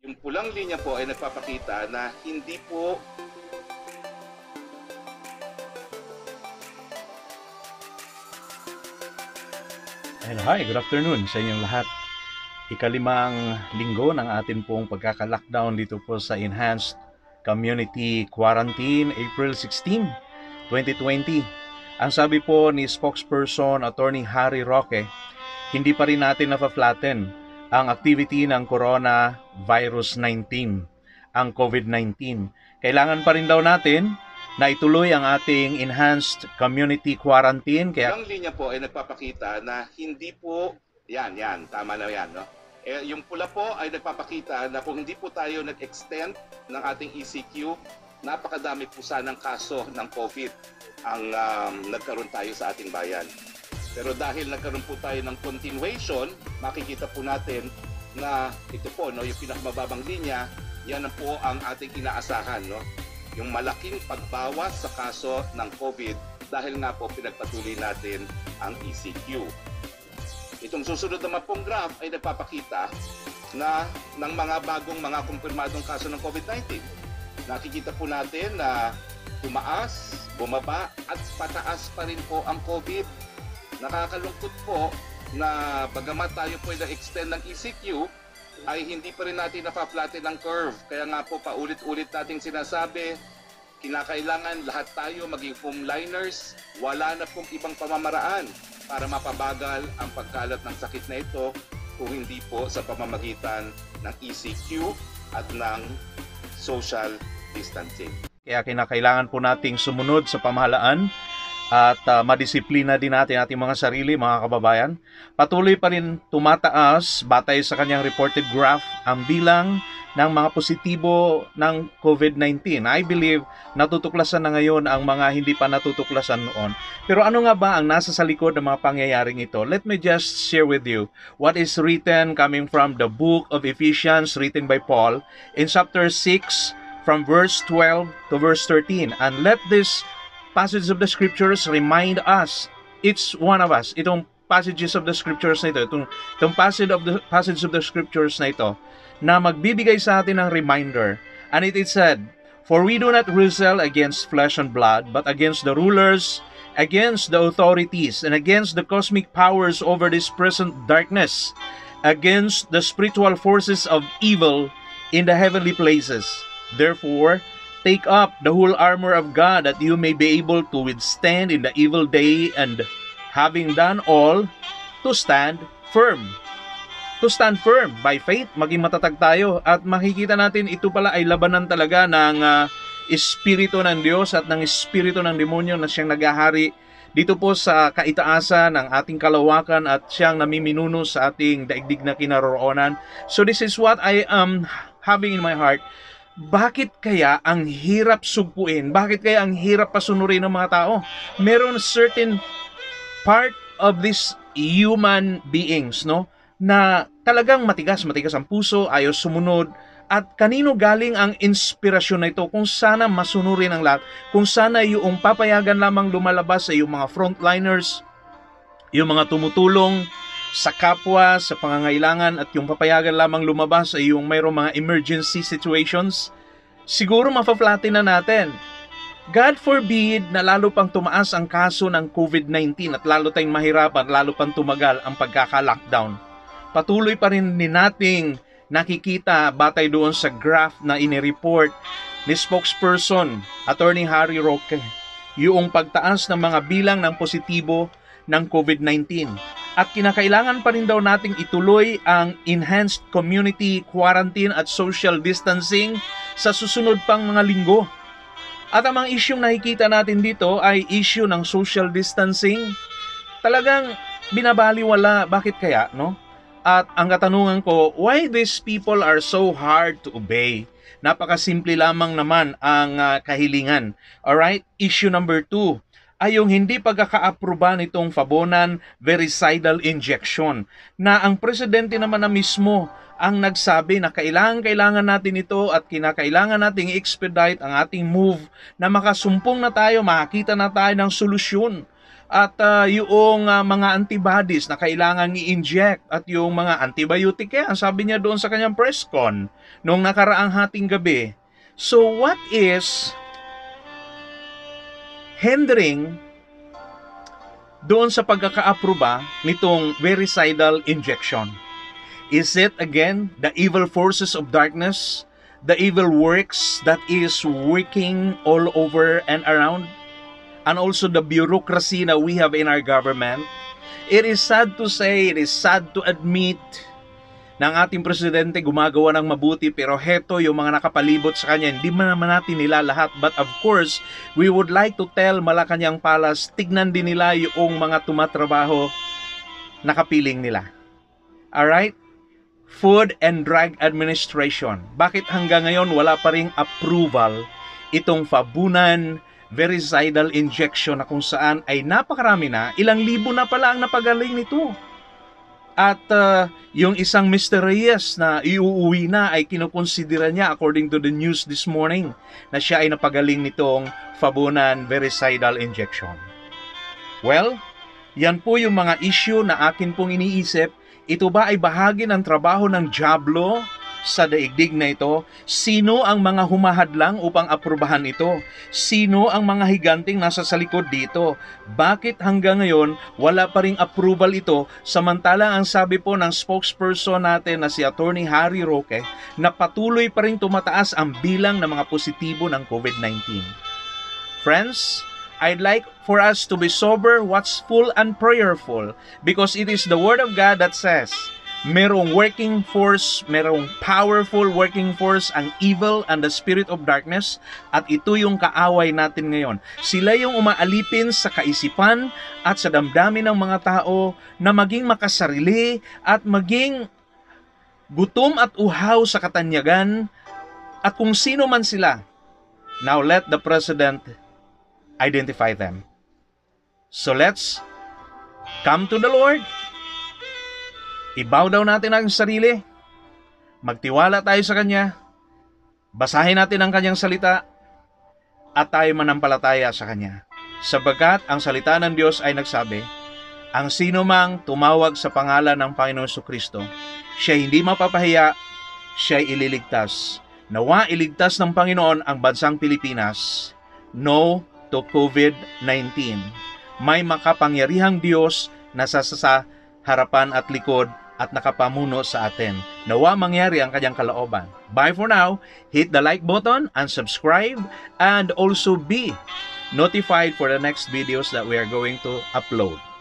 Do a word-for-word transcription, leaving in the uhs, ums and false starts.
Yung pulang linya po ay nagpapakita na hindi po Hello, hi, good afternoon sa inyong lahat. Ikalimang linggo ng atin pong pagkaka-lockdown dito po sa Enhanced Community Quarantine, April sixteenth, twenty twenty. Ang sabi po ni spokesperson Attorney Harry Roque, hindi pa rin natin na-flatten ang activity ng coronavirus nineteen, ang COVID nineteen. Kailangan pa rin daw natin na ituloy ang ating enhanced community quarantine. Kaya ang linya po ay nagpapakita na hindi po, yan, yan, tama na yan, no? Eh, yung pula po ay nagpapakita na kung hindi po tayo nag-extend ng ating E C Q, napakadami po sanang kaso ng COVID ang um, nagkaroon tayo sa ating bayan. Pero dahil nagkaroon po tayo ng continuation, makikita po natin na ito po, no, yung pinakamababang linya, yan ang po ang ating inaasahan, no? Yung malaking pagbawas sa kaso ng COVID dahil nga po pinagpatuloy natin ang E C Q. Itong susunod naman pong graph ay nagpapakita na ng mga bagong mga kumpirmadong kaso ng COVID nineteen. Nakikita po natin na tumaas, bumaba at pataas pa rin po ang COVID. Nakakalungkot po na bagamat tayo po na-extend ng E C Q, ay hindi pa rin natin na-flatten ang curve. Kaya nga po paulit-ulit nating sinasabi, kinakailangan lahat tayo maging foam liners, wala na pong ibang pamamaraan para mapabagal ang pagkalat ng sakit na ito kung hindi po sa pamamagitan ng E C Q at ng social distancing. Kaya kinakailangan po nating sumunod sa pamahalaan at uh, madisiplina din natin ating mga sarili, mga kababayan. Patuloy pa rin tumataas batay sa kanyang reported graph ang bilang ng mga positibo ng COVID nineteen. I believe natutuklasan na ngayon ang mga hindi pa natutuklasan noon. Pero ano nga ba ang nasa sa likod ng mga pangyayaring ito? Let me just share with you what is written coming from the book of Ephesians written by Paul in chapter six from verse twelve to verse thirteen. And let this passage of the scriptures remind us, each one of us, itong passages of the scriptures na ito, itong, itong passage of the passage of the scriptures na ito, na magbibigay sa atin ng reminder. And it is said, for we do not wrestle against flesh and blood, but against the rulers, against the authorities, and against the cosmic powers over this present darkness, against the spiritual forces of evil in the heavenly places. Therefore, take up the whole armor of God that you may be able to withstand in the evil day, and having done all, to stand firm. To stand firm by faith, maging matatag tayo. At makikita natin ito pala ay labanan talaga ng uh, Espiritu ng Diyos at ng Espiritu ng Demonyo na siyang naghahari dito po sa kaitaasan ng ating kalawakan at siyang namiminuno sa ating daigdig na kinaroroonan. So this is what I am having in my heart. Bakit kaya ang hirap sugpuin? Bakit kaya ang hirap pasunurin ng mga tao? Meron certain part of these human beings, no, na talagang matigas, matigas ang puso, ayaw sumunod. At kanino galing ang inspirasyon na ito? Kung sana masunurin ang lahat, kung sana yung papayagan lamang lumalabas sa yung mga frontliners, yung mga tumutulong sa kapwa, sa pangangailangan, at yung papayagan lamang lumabas ay yung mayroong mga emergency situations, siguro mapa-flatten na natin. God forbid na lalo pang tumaas ang kaso ng COVID nineteen at lalo tayong mahirapan, lalo pang tumagal ang pagkaka-lockdown. Patuloy pa rin din nating nakikita batay doon sa graph na inireport ni spokesperson Attorney Harry Roque, yung pagtaas ng mga bilang ng positibo ng COVID nineteen. At kinakailangan pa rin daw nating ituloy ang enhanced community quarantine at social distancing sa susunod pang mga linggo. At ang mga isyong nakikita natin dito ay issue ng social distancing. Talagang binabaliwala. Bakit kaya, no? At ang katanungan ko, why these people are so hard to obey? Napakasimple lamang naman ang uh, kahilingan. Alright? Issue number two ay yung hindi pagkaka-aproba nitong Fabunan vericidal injection, na ang presidente naman na mismo ang nagsabi na kailangan-kailangan natin ito at kinakailangan nating expedite ang ating move na makasumpong na tayo, makakita na tayo ng solusyon. at uh, yung uh, mga antibodies na kailangan i-inject at yung mga antibiotic yan, sabi niya doon sa kanyang press con nung nakaraang hating gabi. So what is hindering doon sa pagkaka-aproba nitong vericidal injection? Is it again the evil forces of darkness, the evil works that is working all over and around? And also the bureaucracy that we have in our government? It is sad to say, it is sad to admit na ang ating presidente gumagawa ng mabuti, pero heto yung mga nakapalibot sa kanya, hindi man naman natin nila lahat. But of course, we would like to tell Malacanang Palace, tignan din nila yung mga tumatrabaho na kapiling nila. Alright? Food and Drug Administration. Bakit hanggang ngayon wala pa ring approval itong Fabunan vericidal injection na kung saan ay napakarami na, ilang libo na pala ang napagaling nito. At uh, yung isang Mister Reyes na iuuwi na ay kinukonsidera niya according to the news this morning na siya ay napagaling nitong Fabunan vericidal injection. Well, yan po yung mga issue na akin pong iniisip. Ito ba ay bahagi ng trabaho ng dyablo sa daigdig na ito? Sino ang mga humahadlang upang aprubahan ito? Sino ang mga higanting nasa sa likod dito? Bakit hanggang ngayon wala pa ring approval ito, samantalang ang sabi po ng spokesperson natin na si Attorney Harry Roque na patuloy pa ring tumataas ang bilang ng mga positibo ng COVID nineteen? Friends, I'd like for us to be sober, watchful, and prayerful, because it is the Word of God that says, merong working force, merong powerful working force ang evil and the spirit of darkness, at ito yung kaaway natin ngayon. Sila yung umaalipin sa kaisipan at sa damdamin ng mga tao na maging makasarili at maging gutom at uhaw sa katanyagan at kung sino man sila. Now let the President identify them. So let's come to the Lord. Ibow daw natin ang sarili, magtiwala tayo sa Kanya, basahin natin ang Kanyang salita, at tayo manampalataya sa Kanya. Sapagkat ang salita ng Diyos ay nagsabi, ang sino mang tumawag sa pangalan ng Panginoong Jesucristo, siya hindi mapapahiya, siya ililigtas. Nawa iligtas ng Panginoon ang bansang Pilipinas. No to COVID nineteen. May makapangyarihang Diyos na sa harapan at likod at nakapamuno sa atin. Nawa mangyari ang kanyang kalooban. Bye for now. Hit the like button and subscribe, and also be notified for the next videos that we are going to upload.